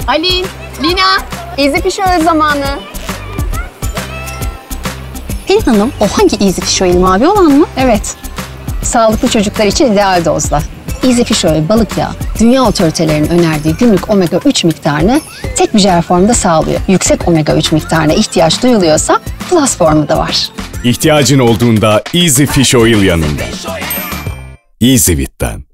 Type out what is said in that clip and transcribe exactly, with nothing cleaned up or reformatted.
Alin, Lina, Easy Fish Oil zamanı. Pelin Hanım, o hangi Easy Fish Oil, mavi olan mı? Evet, sağlıklı çocuklar için ideal dozda. Easy Fish Oil balık yağı, dünya otoritelerinin önerdiği günlük omega üç miktarını tek bir jel formda sağlıyor. Yüksek omega üç miktarına ihtiyaç duyuluyorsa plus formu da var. İhtiyacın olduğunda Easy Fish Oil yanında. Easy Fit'ten.